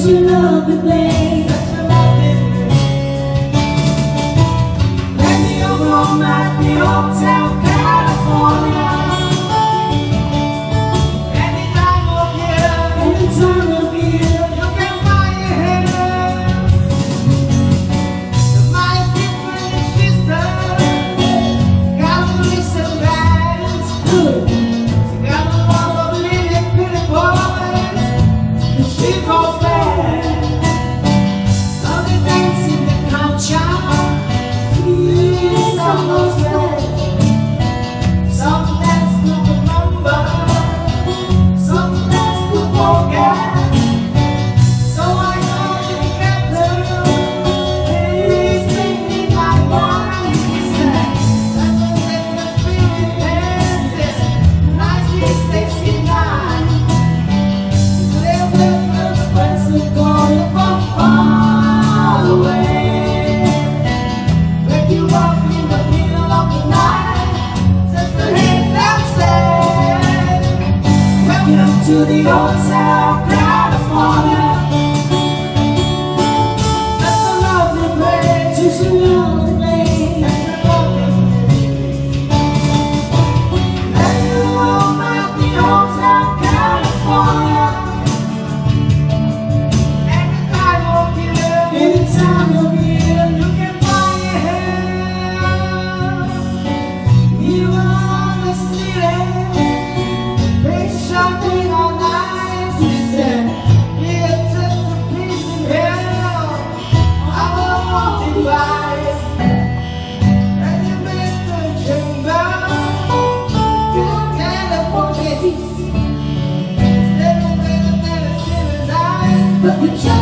your love and play. Let me over all night, the Hotel California. Any time of year, you can buy a hair. My different sister got a listen bands. She got a lot of little pretty boys, and she goes bad. Love the dancing, the culture. Some dance to remember, some dance to forget. So I know you get through. Please make me my one. That's what they can feel it dances. Nicely sexy night. Little bit of expensive going from far away. When you walk in the middle of the night, just to hear them say, welcome to the Hotel California. That's a lovely place. It's a lovely place. That's a lovely place. Let you roam at the Hotel California. Any time of year, Any time of year, you can buy a hair. You are the city, they shopping all night. She said, "It's just a piece of hell. I won't divide." And you missed the chamber, you can't afford it. Instead of better than a silly life, but the